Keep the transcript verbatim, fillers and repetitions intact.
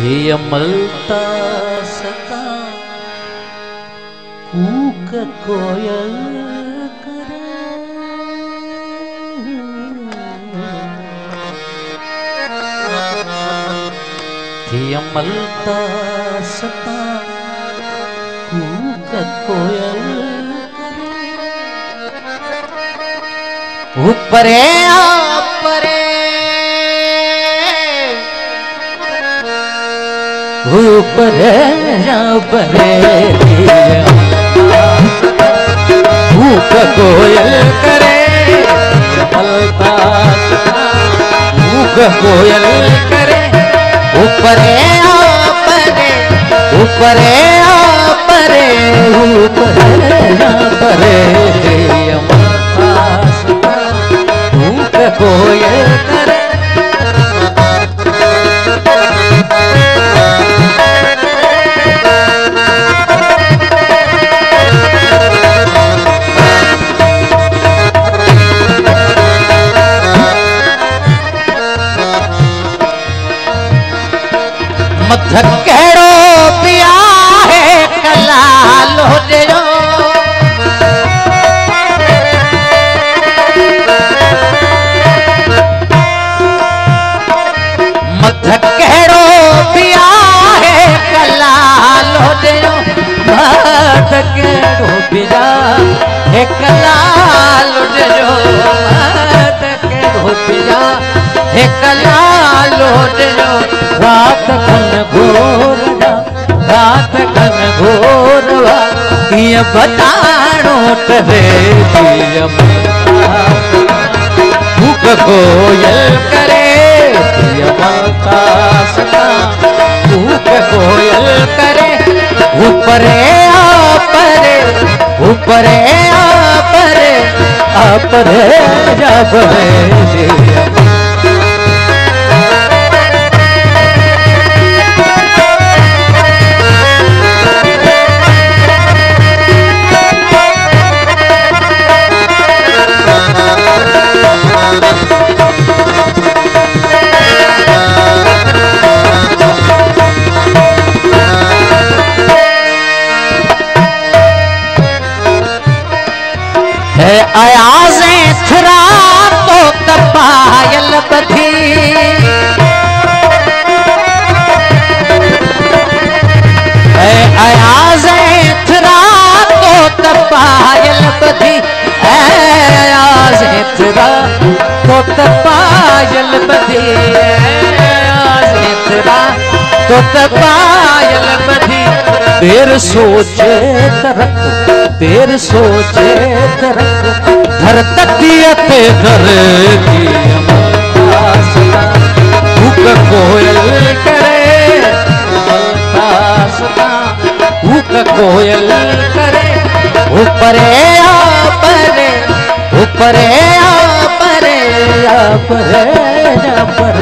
मलता सता कूक कोयल करे मलता सता कूक कोयल करे ऊपरे आपरे ऊपरे ऊपरे कूक कोयल करे मलता कूक कोयल करे ऊपरे आपरे ऊपरे आपरे ऊपरे आपरे कूक कोयल करे मथकेड़ो पिया है कला लोजो मथकेड़ो पिया है कला लोजो मथकेड़ो पिया है कला लोजो मथकेड़ो पिया है कला लोजो रात खन घोरवा रात खन घोरवा ये बताणो तरे कूक कोयल करे मलता सता कूक कोयल करे ऊपरे आपरे ऊपरे आपरे आपरे जाबरे आयाज़े थरा तो तपायल बधी आयाज़े थरा तो तपायल बधी आयाज़े थरा तो तपायल बधी आयाज़े थरा तो तपायल बधी देर सोचे तरक देर सोचे तरक धर तकियते धरेगी कूक कोयल करे मलता सता कूक कोयल करे ऊपरे आपरे ऊपरे आपरे आपरे आपरे